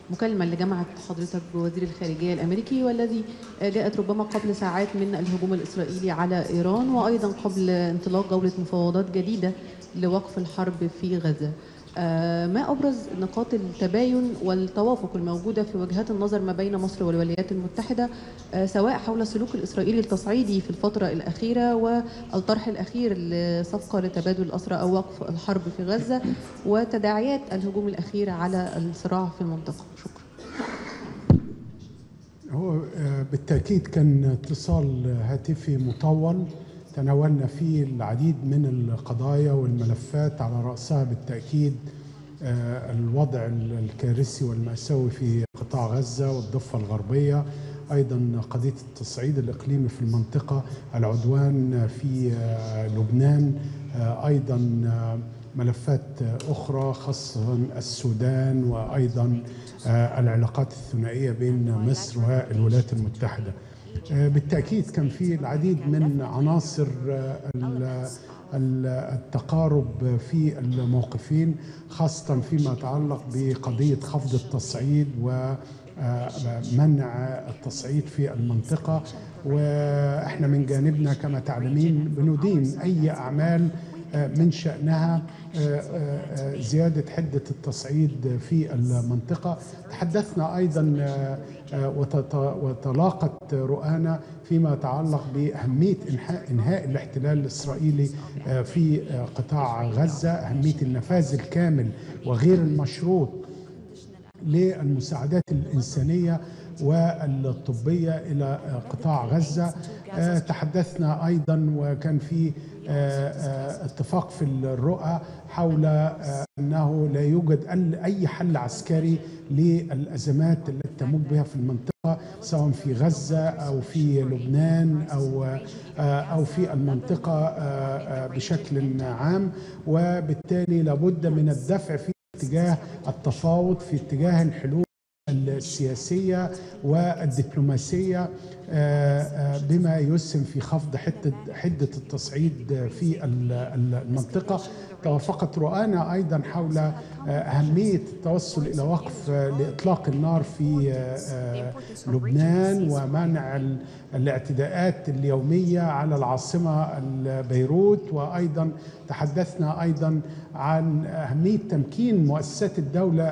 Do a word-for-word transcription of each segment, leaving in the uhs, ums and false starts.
المكالمة اللي جمعت حضرتك بوزير الخارجية الأمريكي، والذي جاءت ربما قبل ساعات من الهجوم الإسرائيلي على إيران، وأيضا قبل انطلاق جولة مفاوضات جديدة لوقف الحرب في غزة. ما أبرز نقاط التباين والتوافق الموجودة في وجهات النظر ما بين مصر والولايات المتحدة، سواء حول السلوك الإسرائيلي التصعيدي في الفترة الأخيرة والطرح الأخير لصفقة لتبادل الأسرى أو وقف الحرب في غزة، وتداعيات الهجوم الأخير على الصراع في المنطقة؟ شكرا. هو بالتأكيد كان اتصال هاتفي مطول تناولنا فيه العديد من القضايا والملفات، على رأسها بالتأكيد الوضع الكارثي والمأساوي في قطاع غزة والضفة الغربية، أيضا قضية التصعيد الإقليمي في المنطقة، العدوان في لبنان، أيضا ملفات أخرى خاصة السودان، وأيضا العلاقات الثنائية بين مصر والولايات المتحدة. بالتأكيد كان في العديد من عناصر التقارب في الموقفين، خاصة فيما يتعلق بقضية خفض التصعيد ومنع التصعيد في المنطقة. وإحنا من جانبنا كما تعلمين بندين أي أعمال من شأنها زيادة حدة التصعيد في المنطقة. تحدثنا أيضا وتلاقت رؤانا فيما يتعلق بأهمية إنهاء الاحتلال الإسرائيلي في قطاع غزة، أهمية النفاذ الكامل وغير المشروط للمساعدات الإنسانية والطبية إلى قطاع غزة. تحدثنا أيضا وكان في اتفاق في الرؤى حول أنه لا يوجد أي حل عسكري للأزمات التي تمر بها في المنطقة، سواء في غزة أو في لبنان أو أو في المنطقة بشكل عام، وبالتالي لابد من الدفع في اتجاه التفاوض، في اتجاه الحلول السياسية والدبلوماسية بما يسهم في خفض حدة التصعيد في المنطقة. توافقت رؤانا أيضا حول أهمية التوصل إلى وقف لإطلاق النار في لبنان ومنع الاعتداءات اليومية على العاصمة بيروت. وأيضا تحدثنا أيضا عن أهمية تمكين مؤسسات الدولة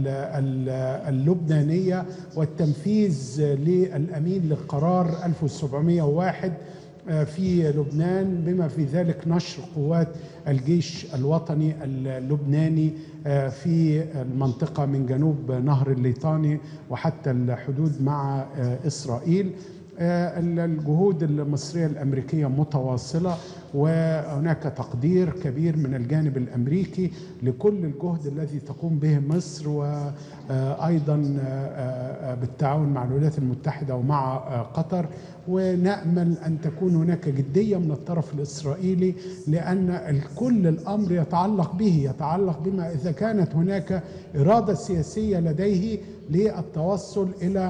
اللبنانية والتنفيذ للأمين للقرار ألف وسبعمائة وواحد في لبنان، بما في ذلك نشر قوات الجيش الوطني اللبناني في المنطقة من جنوب نهر الليطاني وحتى الحدود مع إسرائيل. الجهود المصرية الأمريكية متواصلة، وهناك تقدير كبير من الجانب الأمريكي لكل الجهد الذي تقوم به مصر، وأيضا بالتعاون مع الولايات المتحدة ومع قطر. ونأمل أن تكون هناك جدية من الطرف الإسرائيلي، لأن كل الأمر يتعلق به، يتعلق بما إذا كانت هناك إرادة سياسية لديه للتوصل إلى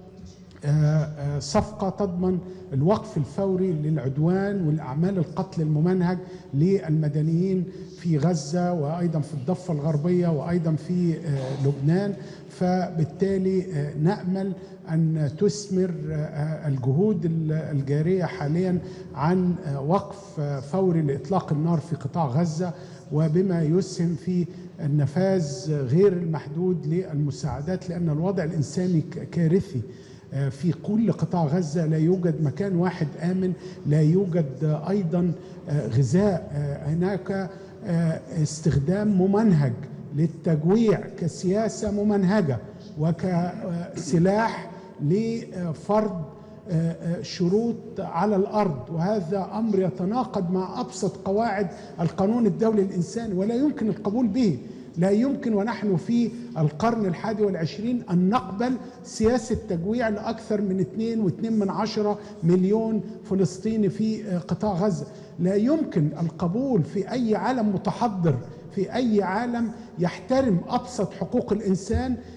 صفقة تضمن الوقف الفوري للعدوان والأعمال القتل الممنهج للمدنيين في غزة وأيضا في الضفة الغربية وأيضا في لبنان. فبالتالي نأمل أن تثمر الجهود الجارية حاليا عن وقف فوري لإطلاق النار في قطاع غزة، وبما يسهم في النفاذ غير المحدود للمساعدات، لأن الوضع الإنساني كارثي في كل قطاع غزة. لا يوجد مكان واحد آمن، لا يوجد أيضا غذاء، هناك استخدام ممنهج للتجويع كسياسة ممنهجة وكسلاح لفرض شروط على الأرض، وهذا أمر يتناقض مع أبسط قواعد القانون الدولي الإنساني ولا يمكن القبول به. لا يمكن ونحن في القرن الحادي والعشرين أن نقبل سياسة تجويع لأكثر من اثنين واثنين من عشرة مليون فلسطيني في قطاع غزة. لا يمكن القبول في أي عالم متحضر، في أي عالم يحترم أبسط حقوق الإنسان،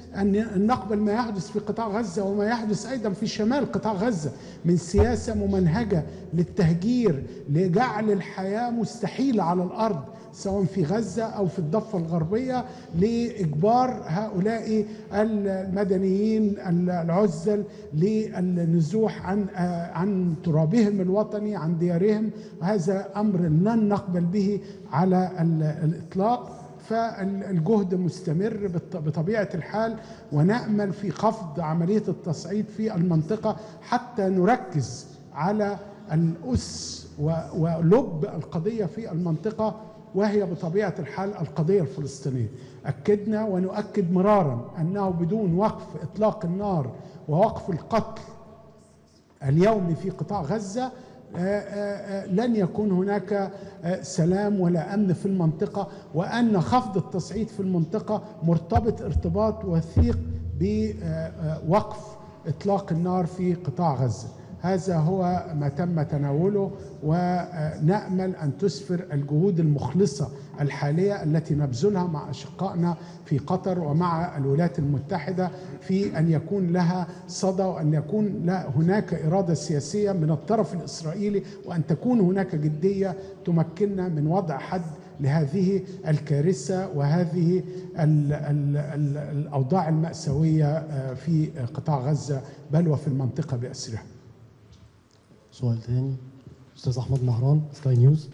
أن نقبل ما يحدث في قطاع غزة وما يحدث أيضا في شمال قطاع غزة من سياسة ممنهجة للتهجير لجعل الحياة مستحيلة على الأرض سواء في غزة أو في الضفة الغربية، لإجبار هؤلاء المدنيين العزل للنزوح عن عن ترابهم الوطني، عن ديارهم. هذا أمر لن نقبل به على الإطلاق. فالجهد مستمر بطبيعة الحال، ونأمل في خفض عملية التصعيد في المنطقة حتى نركز على الأس ولب القضية في المنطقة، وهي بطبيعة الحال القضية الفلسطينية. أكدنا ونؤكد مرارا أنه بدون وقف إطلاق النار ووقف القتل اليومي في قطاع غزة لن يكون هناك سلام ولا أمن في المنطقة، وأن خفض التصعيد في المنطقة مرتبط ارتباط وثيق بوقف إطلاق النار في قطاع غزة. هذا هو ما تم تناوله، ونأمل أن تسفر الجهود المخلصة الحالية التي نبذلها مع أشقائنا في قطر ومع الولايات المتحدة في أن يكون لها صدى، وأن يكون لا هناك إرادة سياسية من الطرف الإسرائيلي، وأن تكون هناك جدية تمكننا من وضع حد لهذه الكارثة وهذه ال ال ال الأوضاع المأساوية في قطاع غزة بل وفي المنطقة بأسرها. سؤال ثاني أستاذ أحمد مهران، سكاي نيوز.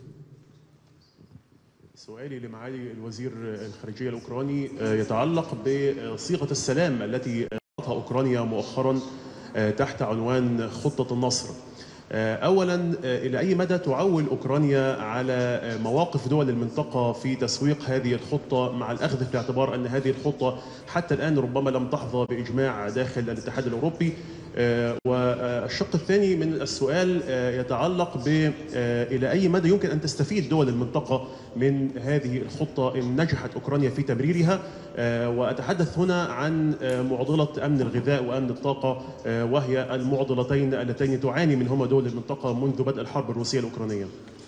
سؤالي لمعالي الوزير الخارجية الأوكراني يتعلق بصيغة السلام التي أطلقها أوكرانيا مؤخرا تحت عنوان خطة النصر. أولا، إلى أي مدى تعول أوكرانيا على مواقف دول المنطقة في تسويق هذه الخطة، مع الأخذ في الاعتبار أن هذه الخطة حتى الآن ربما لم تحظى بإجماع داخل الاتحاد الأوروبي؟ والشق الثاني من السؤال يتعلق ب إلى أي مدى يمكن أن تستفيد دول المنطقة من هذه الخطة إن نجحت أوكرانيا في تمريرها؟ وأتحدث هنا عن معضلة أمن الغذاء وأمن الطاقة، وهي المعضلتين اللتين تعاني منهما دول المنطقة منذ بدء الحرب الروسية الأوكرانية.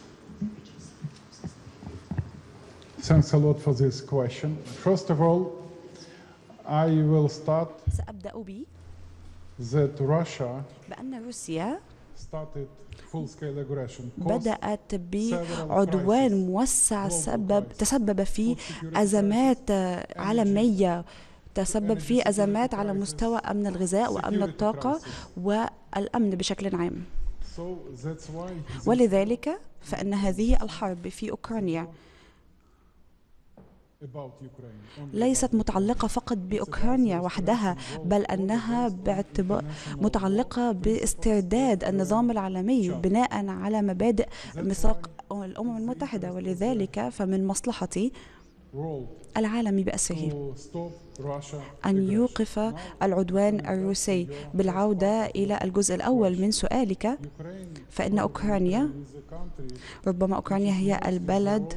Thanks a lot for this question. First of all, I will start سأبدأ ب that Russia بأن روسيا started full-scale aggression. بدأت بعدوان موسع سبب تسبب في أزمات عالمية، تسبب في أزمات على مستوى أمن الغذاء وأمن الطاقة والأمن بشكل عام. ولذلك فإن هذه الحرب في أوكرانيا ليست متعلقة فقط بأوكرانيا وحدها، بل أنها باعتبار متعلقة باسترداد النظام العالمي بناء على مبادئ ميثاق الأمم المتحدة. ولذلك فمن مصلحة العالم بأسره أن يوقف العدوان الروسي. بالعودة إلى الجزء الأول من سؤالك، فإن أوكرانيا ربما أوكرانيا هي البلد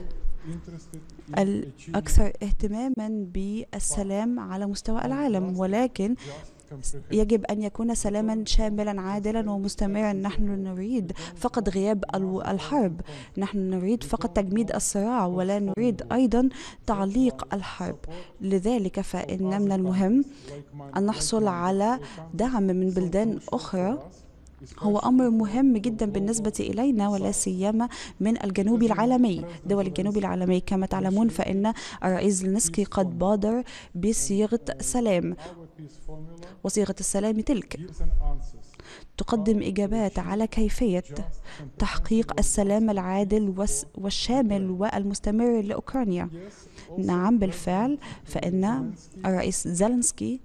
الأكثر اهتماما بالسلام على مستوى العالم، ولكن يجب أن يكون سلاما شاملا عادلا ومستمرا. نحن نريد فقط غياب الحرب، نحن نريد فقط تجميد الصراع، ولا نريد أيضا تعليق الحرب. لذلك فإن من المهم أن نحصل على دعم من بلدان أخرى، هو أمر مهم جدا بالنسبة إلينا، ولا سيما من الجنوب العالمي، دول الجنوب العالمي. كما تعلمون فإن الرئيس زيلينسكي قد بادر بصيغة سلام، وصيغة السلام تلك تقدم إجابات على كيفية تحقيق السلام العادل والشامل والمستمر لأوكرانيا. نعم بالفعل، فإن الرئيس زيلينسكي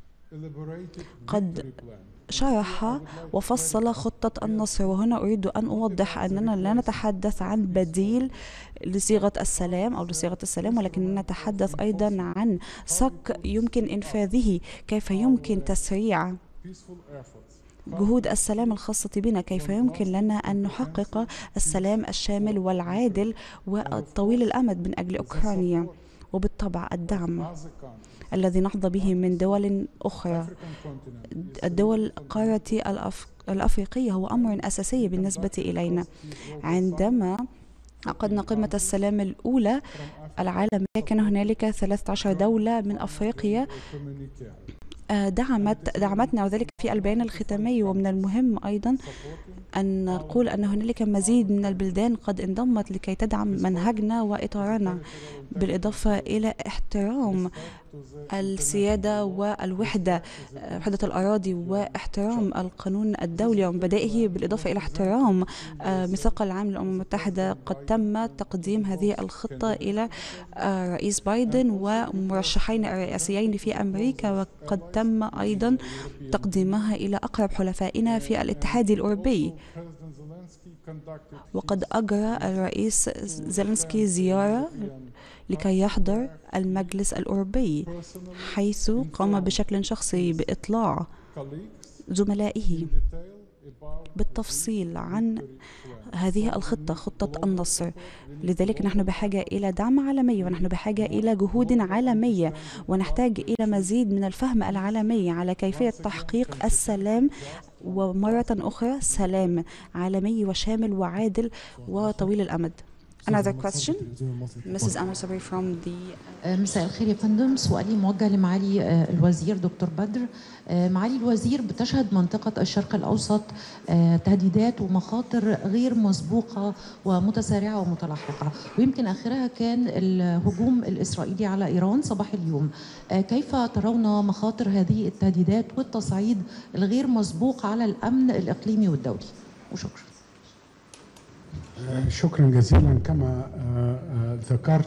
قد شرح وفصل خطة النصر. وهنا أريد أن أوضح أننا لا نتحدث عن بديل لصيغة السلام أو لصيغة السلام، ولكننا نتحدث أيضا عن صك يمكن إنفاذه، كيف يمكن تسريع جهود السلام الخاصة بنا، كيف يمكن لنا أن نحقق السلام الشامل والعادل والطويل الأمد من أجل أوكرانيا. وبالطبع الدعم الذي نحظى به من دول أخرى، الدول قارة الأف... الأفريقية، هو أمر أساسي بالنسبة إلينا. عندما عقدنا قمة السلام الأولى العالمية، كان هنالك ثلاثة عشر دولة من أفريقيا دعمت دعمتنا، وذلك في البيان الختامي. ومن المهم أيضا أن نقول أن هنالك مزيد من البلدان قد انضمت لكي تدعم منهجنا وإطارنا، بالإضافة إلى احترام السيادة والوحدة، وحدة الأراضي، واحترام القانون الدولي ومبادئه، بالإضافة إلى احترام ميثاق العام للأمم المتحدة. قد تم تقديم هذه الخطة إلى رئيس بايدن ومرشحين الرئاسيين في أمريكا، وقد تم أيضا تقديمها إلى أقرب حلفائنا في الاتحاد الأوروبي. وقد أجرى الرئيس زيلينسكي زيارة لكي يحضر المجلس الأوروبي، حيث قام بشكل شخصي بإطلاع زملائه بالتفصيل عن هذه الخطة، خطة النصر. لذلك نحن بحاجة إلى دعم عالمي، ونحن بحاجة إلى جهود عالمية، ونحتاج إلى مزيد من الفهم العالمي على كيفية تحقيق السلام، ومرة أخرى سلام عالمي وشامل وعادل وطويل الأمد. Another question, Missus Anna Sabri from the. مساء الخير يا فندم، سؤالي موجه لمعالي الوزير دكتور بدر. معالي الوزير، بتشهد منطقة الشرق الأوسط تهديدات ومخاطر غير مسبوقة ومتسارعة ومتلاحقة، ويمكن آخرها كان الهجوم الإسرائيلي على إيران صباح اليوم. كيف ترون مخاطر هذه التهديدات والتصعيد الغير مسبوق على الأمن الإقليمي والدولي؟ وشكرا. شكرا جزيلا. كما ذكرت،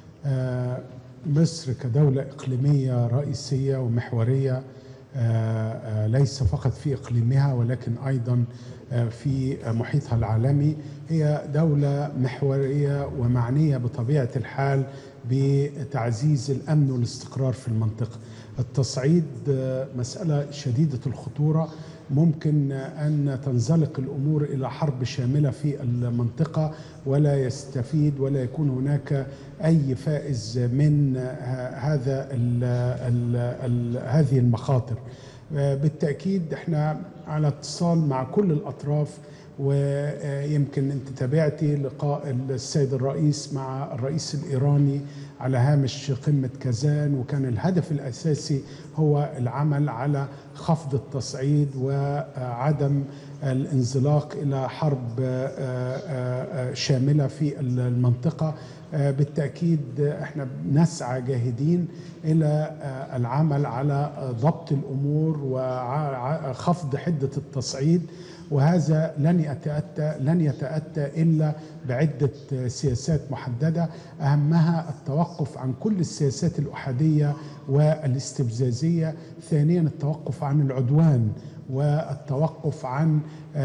مصر كدولة إقليمية رئيسية ومحورية، ليس فقط في إقليمها ولكن أيضا في محيطها العالمي، هي دولة محورية ومعنية بطبيعة الحال بتعزيز الأمن والاستقرار في المنطقة. التصعيد مسألة شديدة الخطورة، ممكن أن تنزلق الأمور إلى حرب شاملة في المنطقة، ولا يستفيد ولا يكون هناك أي فائز من هذا ال ال ال هذه المخاطر. بالتأكيد احنا على اتصال مع كل الأطراف، ويمكن أنت تابعتي لقاء السيد الرئيس مع الرئيس الإيراني على هامش قمة كازان، وكان الهدف الأساسي هو العمل على خفض التصعيد وعدم الانزلاق إلى حرب شاملة في المنطقة. بالتأكيد احنا نسعى جاهدين إلى العمل على ضبط الأمور وخفض حدة التصعيد، وهذا لن يتأتى لن يتأتى إلا بعدة سياسات محددة، أهمها التوقف عن كل السياسات الأحادية والاستفزازية، ثانيا التوقف عن العدوان والتوقف عن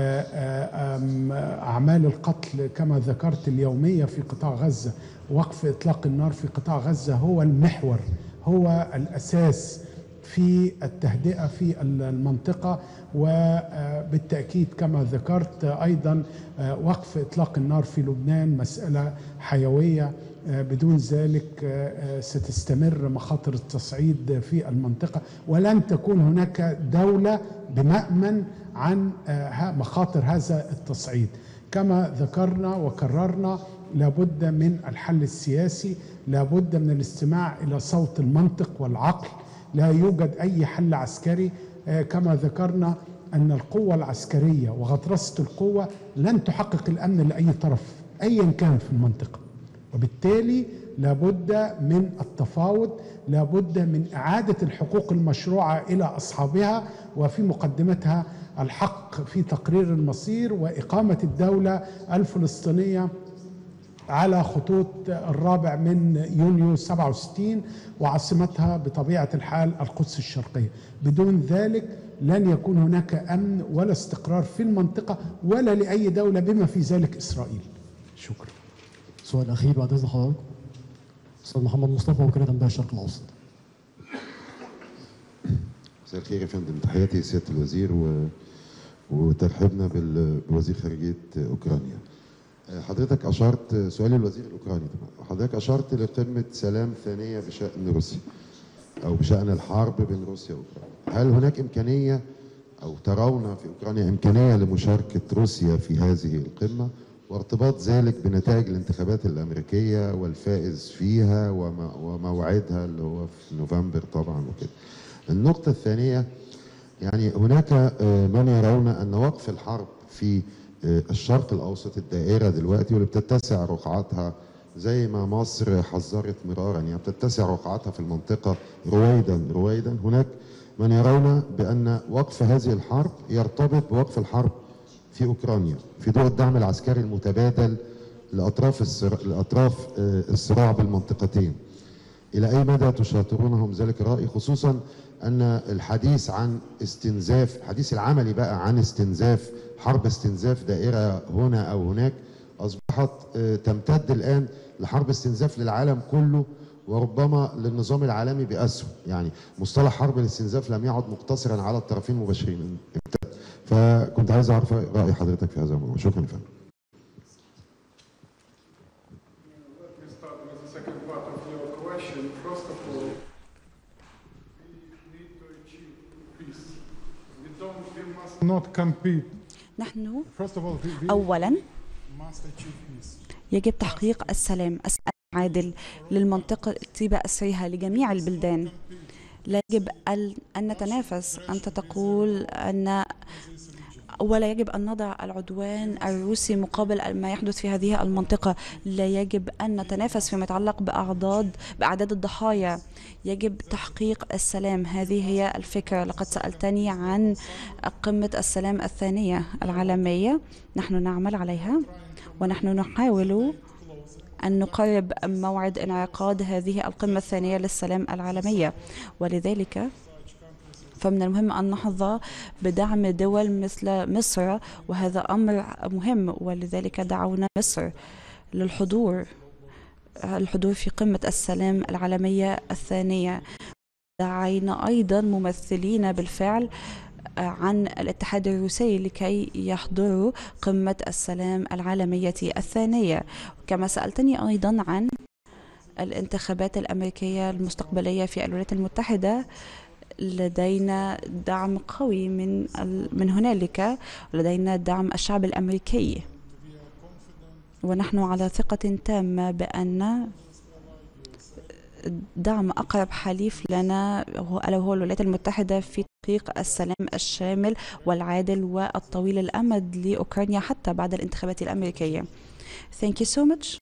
أعمال القتل كما ذكرت اليومية في قطاع غزة. وقف إطلاق النار في قطاع غزة هو المحور، هو الأساس في التهدئة في المنطقة. وبالتأكيد كما ذكرت أيضا وقف إطلاق النار في لبنان مسألة حيوية، بدون ذلك ستستمر مخاطر التصعيد في المنطقة، ولن تكون هناك دولة بمأمن عن مخاطر هذا التصعيد. كما ذكرنا وكررنا، لابد من الحل السياسي، لابد من الاستماع إلى صوت المنطق والعقل، لا يوجد أي حل عسكري. كما ذكرنا أن القوة العسكرية وغطرسة القوة لن تحقق الأمن لأي طرف أيا كان في المنطقة، وبالتالي لابد من التفاوض، لابد من إعادة الحقوق المشروعة إلى أصحابها، وفي مقدمتها الحق في تقرير المصير وإقامة الدولة الفلسطينية على خطوط الرابع من يونيو سبعة وستين، وعاصمتها بطبيعة الحال القدس الشرقية. بدون ذلك لن يكون هناك أمن ولا استقرار في المنطقة ولا لأي دولة بما في ذلك إسرائيل. شكرا. سؤال أخير بعد إذن حضرتك، أستاذ محمد مصطفى، وكالة أنباء الشرق الأوسط. مساء الخير يا فندم، تحياتي سيادة الوزير و... وترحيبنا بوزير خارجية أوكرانيا. حضرتك أشرت، سؤالي الوزير الأوكراني طبعا، حضرتك أشرت لقمة سلام ثانية بشأن روسيا أو بشأن الحرب بين روسيا وأوكرانيا. هل هناك إمكانية أو ترون في أوكرانيا إمكانية لمشاركة روسيا في هذه القمة؟ وارتباط ذلك بنتائج الانتخابات الأمريكية والفائز فيها وموعدها اللي هو في نوفمبر طبعا وكده. النقطة الثانية، يعني هناك من يرون أن وقف الحرب في الشرق الأوسط، الدائرة دلوقتي واللي بتتسع رقعاتها زي ما مصر حذرت مرارا، يعني بتتسع رقعاتها في المنطقة رويدا رويدا، هناك من يرون بأن وقف هذه الحرب يرتبط بوقف الحرب في أوكرانيا في ضوء الدعم العسكري المتبادل لأطراف الصراع, لأطراف الصراع بالمنطقتين. إلى أي مدى تشاطرونهم ذلك الرأي، خصوصا أن الحديث عن استنزاف، الحديث العملي بقى عن استنزاف، حرب استنزاف دائرة هنا أو هناك، أصبحت تمتد الآن لحرب استنزاف للعالم كله وربما للنظام العالمي بأسره. يعني مصطلح حرب الاستنزاف لم يعد مقتصرا على الطرفين المباشرين، فكنت عايز أعرف رأي حضرتك في هذا الموضوع. شكرا يا فندم. نحن أولا يجب تحقيق السلام العادل للمنطقة بأسرها لجميع البلدان. لا يجب أن نتنافس. أنت تقول أن ولا يجب أن نضع العدوان الروسي مقابل ما يحدث في هذه المنطقة. لا يجب أن نتنافس فيما يتعلق بأعداد بأعداد الضحايا. يجب تحقيق السلام. هذه هي الفكرة. لقد سألتني عن قمة السلام الثانية العالمية. نحن نعمل عليها ونحن نحاول أن نقرب موعد انعقاد هذه القمة الثانية للسلام العالمية، ولذلك فمن المهم أن نحظى بدعم دول مثل مصر، وهذا أمر مهم، ولذلك دعونا مصر للحضور الحضور في قمة السلام العالمية الثانية. دعينا أيضا ممثلين بالفعل عن الاتحاد الروسي لكي يحضروا قمة السلام العالمية الثانية. كما سألتني أيضا عن الانتخابات الأمريكية المستقبلية في الولايات المتحدة، لدينا دعم قوي من من هنالك، لدينا دعم الشعب الأمريكي، ونحن على ثقة تامة بأن دعم أقرب حليف لنا ألا وهو الولايات المتحدة في تحقيق السلام الشامل والعادل والطويل الأمد لأوكرانيا حتى بعد الانتخابات الأمريكية. Thank you so much.